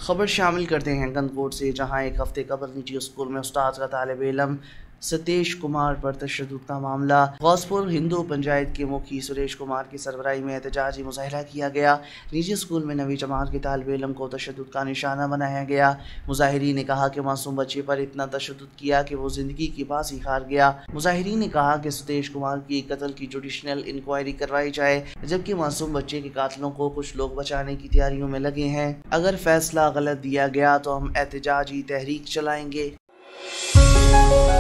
खबर शामिल करते हैं गंदकोट से, जहां एक हफ्ते कबल निजी स्कूल में उस्ताद का तालिब इल्म सतीश कुमार पर तशद्दुद का मामला। गौसपुर हिंदू पंचायत के मुखी सुरेश कुमार की सरबराही में एहतजाजी मुजाहरा किया गया। निजी स्कूल में नवी जमात के तालिब इल्म को तशद्दुद का निशाना बनाया गया। मुजाहिरीन ने कहा कि मासूम बच्चे पर इतना तशद्दुद किया कि वो जिंदगी की बाजी हार गया। मुजाहिरीन ने कहा कि सतीश कुमार की कत्ल की जुडिशनल इंक्वायरी करवाई जाए, जबकि मासूम बच्चे के कातलों को कुछ लोग बचाने की तैयारियों में लगे हैं। अगर फैसला गलत दिया गया तो हम एहतजाजी तहरीक चलाएंगे।